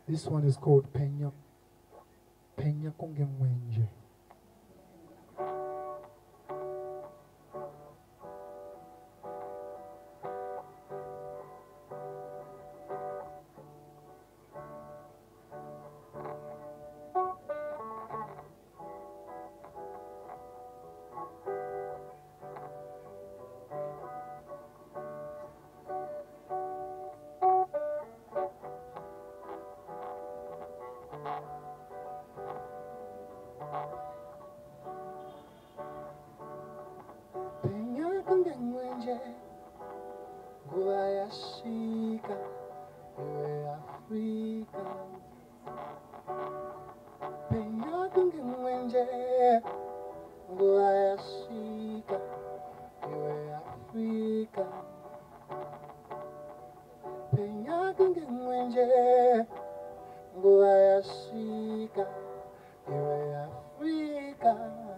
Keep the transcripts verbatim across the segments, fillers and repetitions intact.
This one is called Penya. Penya Kungemwenje. Guayashika, iwe Afrika. Penya kungemwenje, guayashika, iwe Afrika. Penya kungemwenje, guayashika, iwe Afrika.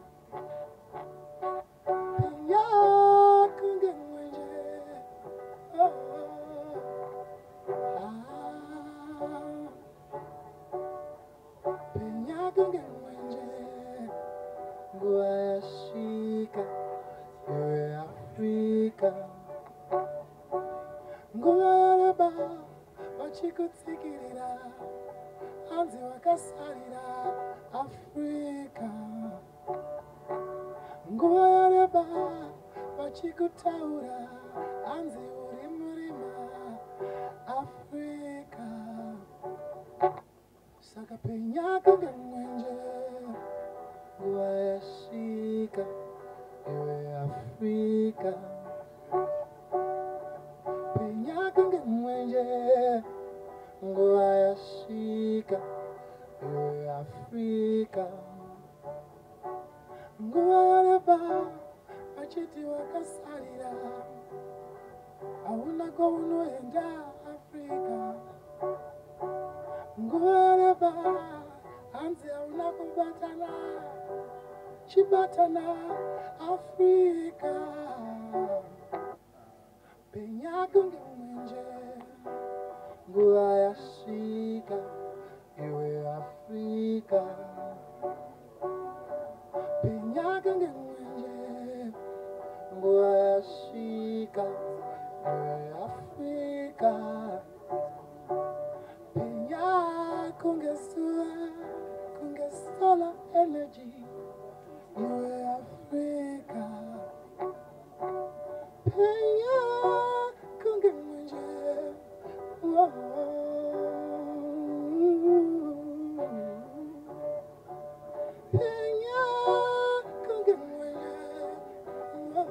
Guayashika, iwe Afrika. Nguaraba, wachikutsikirira, hanzi wakasarira Afrika. Nguaraba, wachikutaura, hanzi uri murima Afrika. Saka penya kungemwenje, guayashika, iwe Afrika. Penya kungemwenje, guayashika, iwe Afrika. Nguaraba, wachiti wakasarira, hauna kwa unoenda Afrika. Nguaraba, hanzi hauna kubatana, chibatana Afrika. Penya kungemwenje, guayashika, iwe Afrika. Penya kungemwenje, guayashika, iwe Afrika. Penya kungesua, kungesola energy, iwe Afrika. Penya kungemwenje, oh. Penya kungemwenje, oh.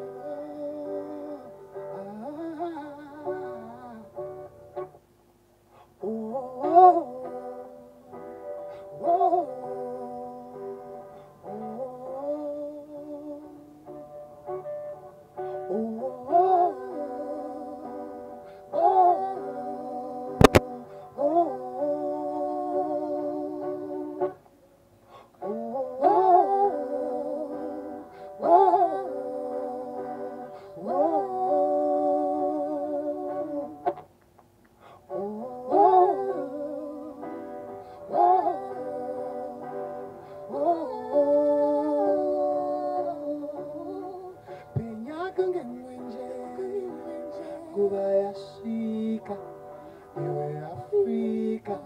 Guayashika, iwe Afrika.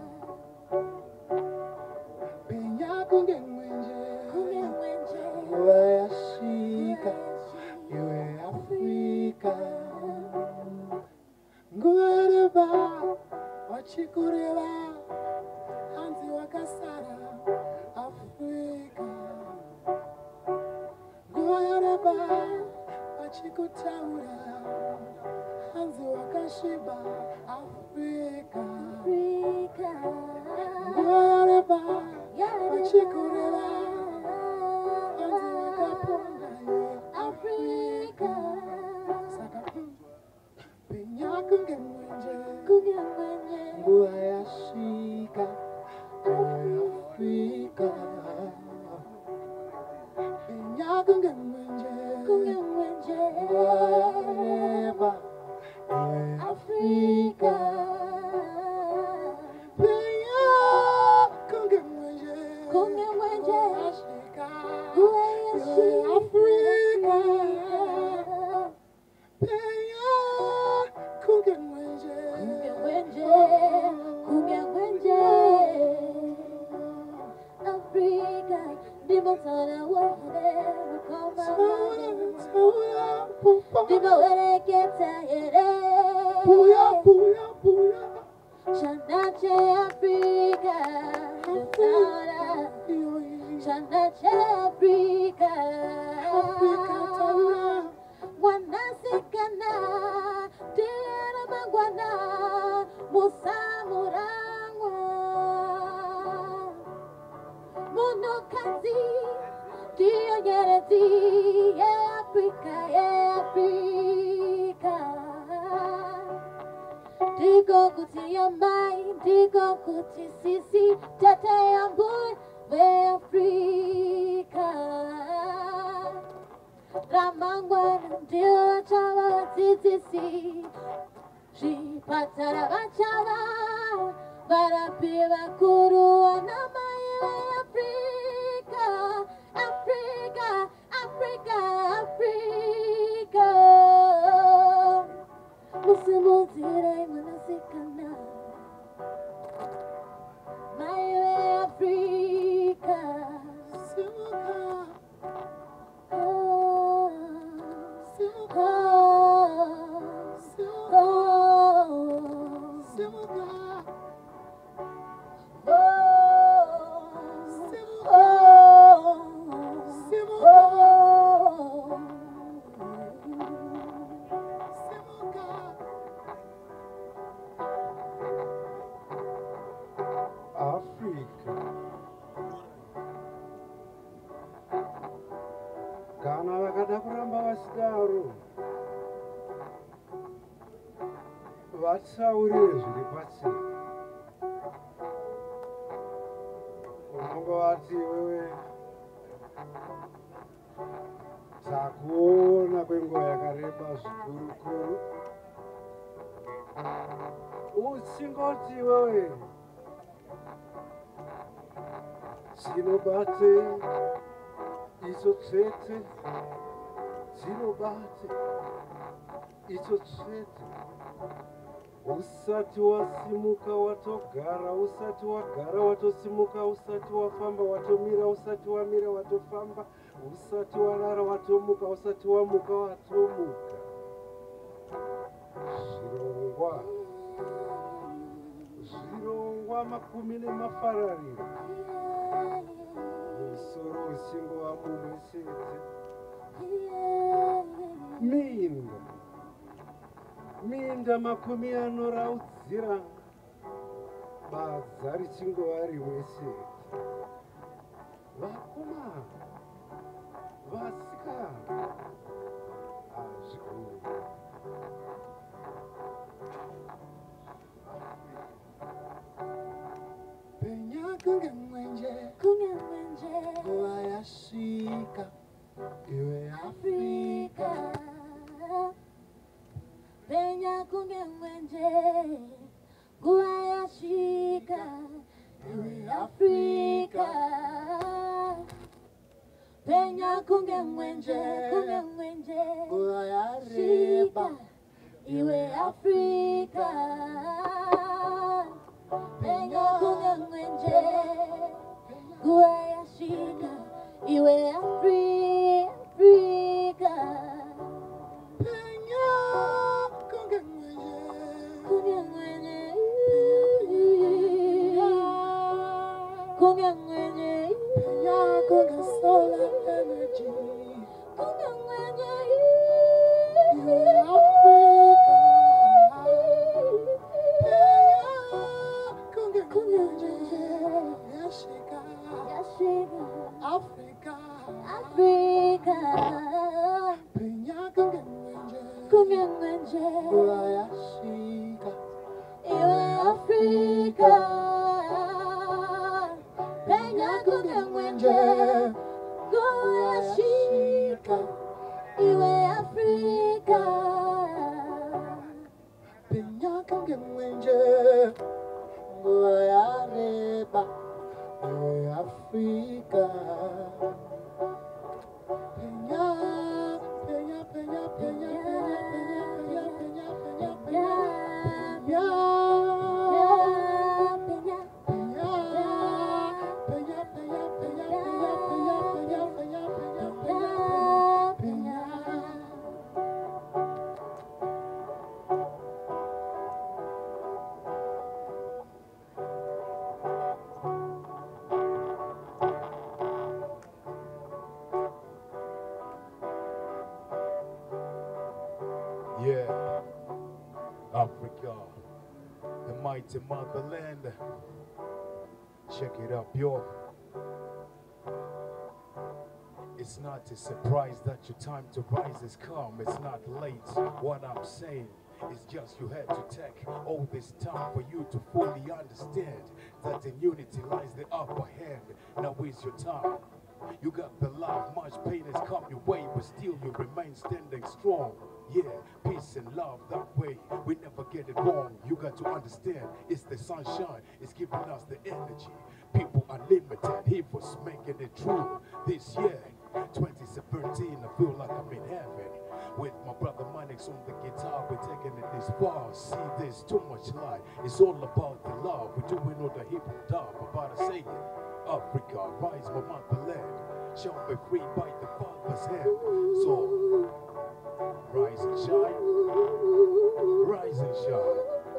Penya kungemwenje, guayashika, iwe Afrika. Nguareba, wachikureba, hanzi wakasara Afrika. Nguareba, wachikutaura, hanzi wakashiba Afrika. Afrika. Nguareba, wachikureba, hanzi wakaponda Afrika. Saka penya kungemwenje, guayashika, iwe Afrika. Penya kungemwenje, guareba, iwe Afrika. Penya Chanache Africa, Chanache Africa, Wanasikana, Tira Mangwana, Musamurangwa, Monokazi, Tia Yereti, Africa, Africa. Digo kuti yamai, digo kuti sisi, tete yambui, we Africa. Ramangwana, diwa chawa, titisi, Shipatara bachawa, barapiva kuru, anamai, we Africa, Africa, Africa, Africa. Musimuzire manasikana, my way Africa. Simuka, oh, Simuka, oh, Simuka, oh, Simuka, Simuka. Africa. Kana vakada kuramba vasidaro vatsaurire zviri pasi. Unongovati wewe takuona kwenguva yakareba zvikurukuru. Uchingoti wewe dzinobate idzo tsvete, dzinobate idzo tsvete. Usati wasimuka watogara, usati wagara watosimuka, usati wafamba watomira, usati wamira watofamba, usati warara watomuka, usati wamuka watomuka. Zvirongwa, zvirongwa makumi nemafarariro. Musoro usingova mumwe chete. Minda, minda makumi anoraudzira, badza richingova rimwe chete. Vakomana, vasikana, hazvikuru. Penya kunge mwenje, Kunge mwenje, nguva yasvika, iwe Africa. Penya kunge mwenje, nguva yasvika, iwe Africa. Penya kunge mwenje, kunge mwenje, nguva yareba, iwe Africa. Penya kunge mwenje, nguva yasvika, iwe Africa. Penya kunge mwenje, Kunge mwenje, kunge mwenje, penya kunge solar energy, kunge mwenje, iwe Africa. Penya kunge mwenje, yashika, yasvika, Africa. Africa. Penya kunge mwenje, Kunge mwenje, nguva yasvika, iwe Africa. Penya kunge mwenje, nguva yasvika, iwe Africa. penya kunge mwenje, nguva yareba, iwe Africa. Penya, penya, penya, penya, penya, penya, penya, penya, penya, penya, penya, penya, penya, penya, penya, penya, penya, mighty motherland. Check it up, yo. It's not a surprise that your time to rise is come. It's not late. What I'm saying is just you had to take all this time for you to fully understand that in unity lies the upper hand. Now is your time. You got the love, much pain has come your way, but still you remain standing strong. Yeah, peace and love, that way we never get it wrong. You got to understand, it's the sunshine, it's giving us the energy. People unlimited, Hivos making it true. This year, twenty seventeen, I feel like I'm in heaven. With my brother Mannex on the guitar, we're taking it this far. See, there's too much light. It's all about the love. We're doing all the hip hop, I'm about to say it. Africa, rise my motherland. Shall be free by the Father's hand. So, rise and shine. Rise and shine.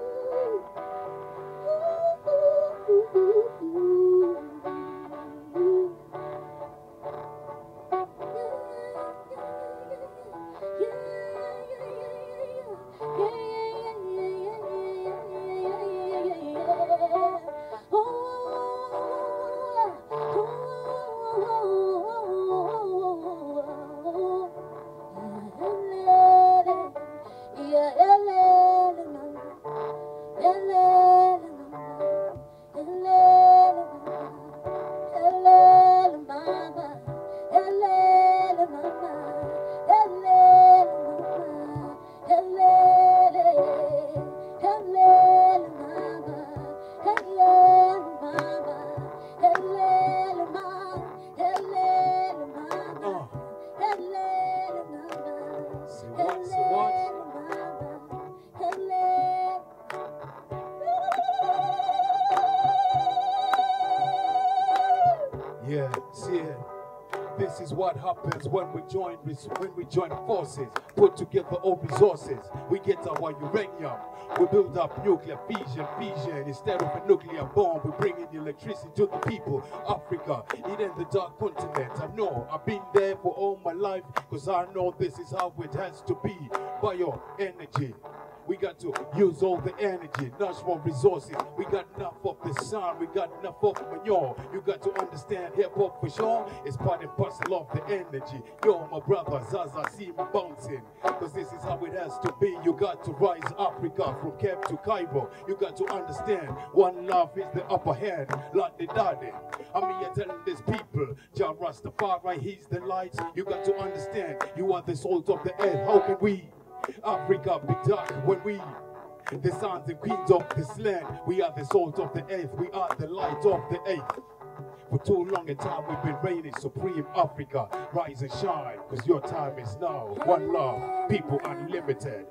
Yeah, see it. This is what happens when we join when we join forces, put together all resources. We get our uranium, we build up nuclear fission, fission. Instead of a nuclear bomb, we bring in electricity to the people. Africa, it ain't the dark continent. I know, I've been there for all my life, because I know this is how it has to be. Bioenergy. We got to use all the energy, natural resources. We got enough of the sun, we got enough of manure. You got to understand hip hop for sure. It's part and parcel of the energy. Yo, my brother Zaza, see me bouncing. Because this is how it has to be. You got to rise Africa from Cape to Cairo. You got to understand one love is the upper hand. Like the daddy. I'm here telling these people, Ja Ras Thabani, he's the light. You got to understand, you are the salt of the earth. How can we? Africa be dark when we, the sons and queens of this land, we are the salt of the earth, we are the light of the earth. For too long a time we've been reigning supreme. Africa, rise and shine, cause your time is now. One love, people unlimited.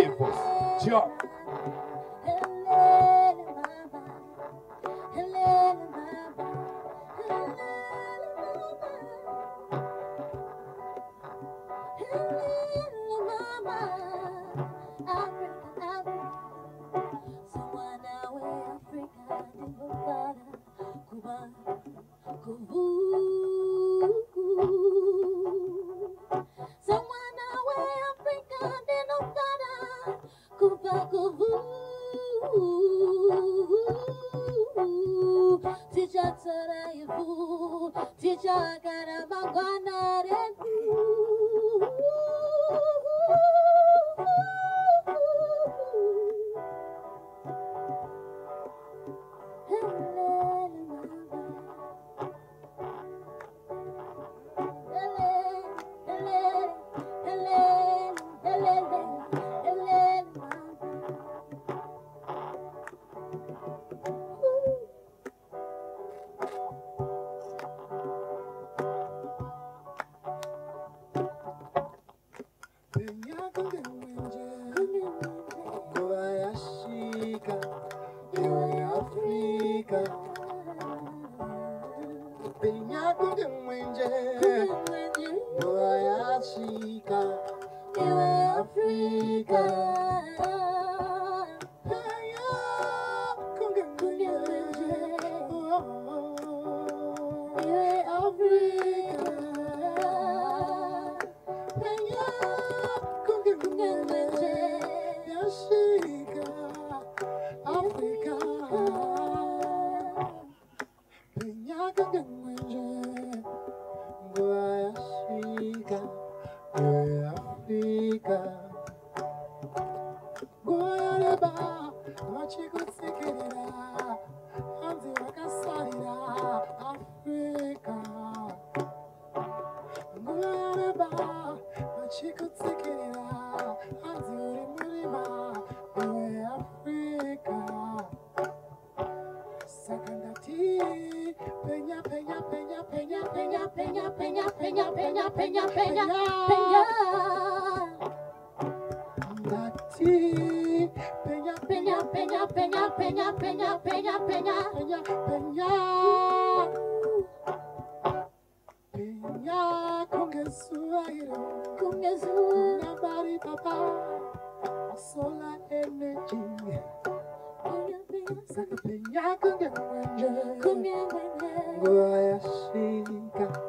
Hivos, jump. Penya kunde mwenje, boya shika, iwe Afrika. Penya kunde mwenje, iwe Afrika. Penya kunde mwenje, boya shika, Afrika. kungemwenje ngoyashika ngoyafika ngoyareba vachikutsikirira hanzi vakasarira Afrika ngoyareba vachikutsikirira hanzi uri murima iwe Afrika sakandati penya penya penya penya penya penya penya penya penya penya penya penya ndati penya penya penya penya penya penya penya penya penya penya penya kungesuairo kungesu nabari papa solar energy saka penya kungemwenje kungemwenje ngoyashika